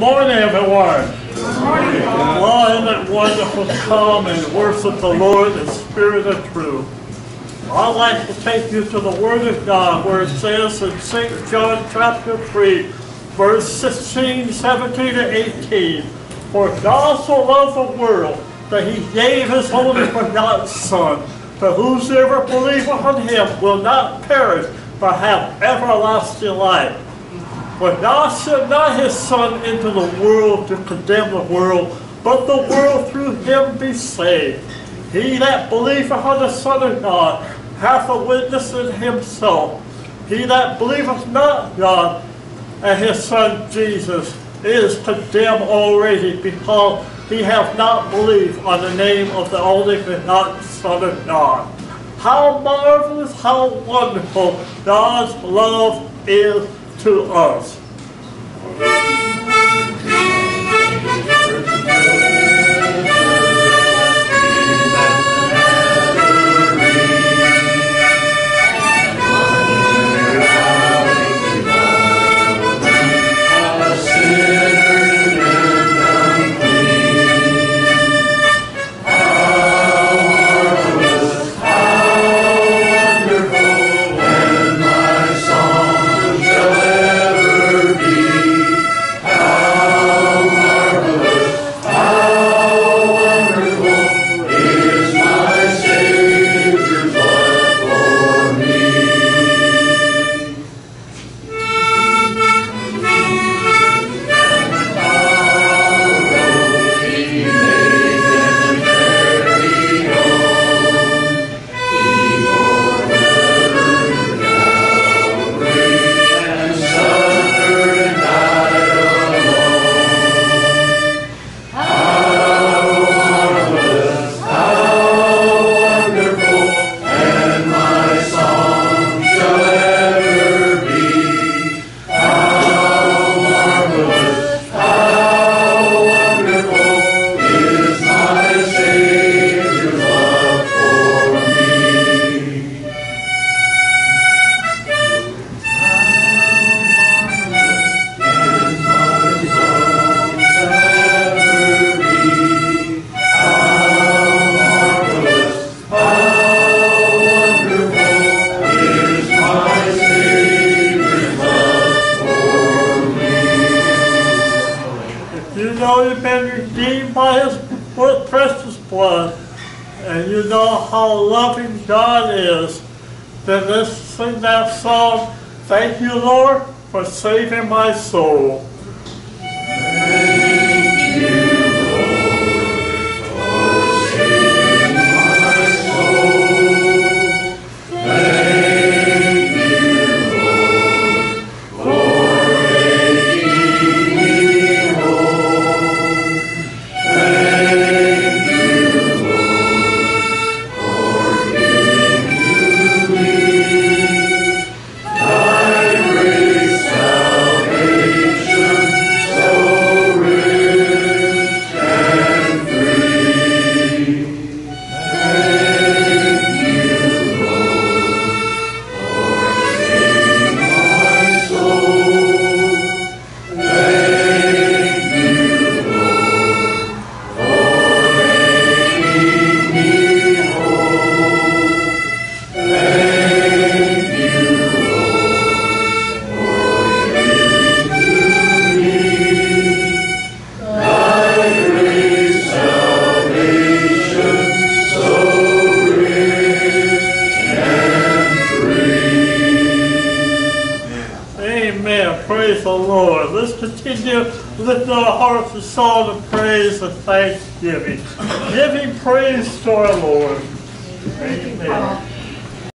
Morning, everyone. Good morning. Well, isn't it wonderful to come and worship the Lord in spirit and truth? I'd like to take you to the Word of God where it says in St. John chapter 3, verse 16, 17, and 18, For God so loved the world that he gave his only begotten Son, that whosoever believeth on him will not perish, but have everlasting life. For God sent not his Son into the world to condemn the world, but the world through him be saved. He that believeth on the Son of God hath a witness in himself. He that believeth not God and his Son Jesus is condemned already, because he hath not believed on the name of the only begotten Son of God. How marvelous, how wonderful God's love is to us. You've been redeemed by his precious blood, and you know how loving God is, then let's sing that song, Thank You, Lord, for saving my soul. Thank you, Lord, for saving my soul. Thank you, Lord, for making me whole. Thank you, Lord, for giving to me thy great salvation, so rich and free. Thank you, Lord, for saving my soul. Thank you, Lord, for making me whole. Thank you, Lord, for giving to me thy great salvation, so rich and free. Amen. Praise the Lord. Let's continue lifting our hearts in song of praise and thanksgiving. Giving praise to our Lord. Amen.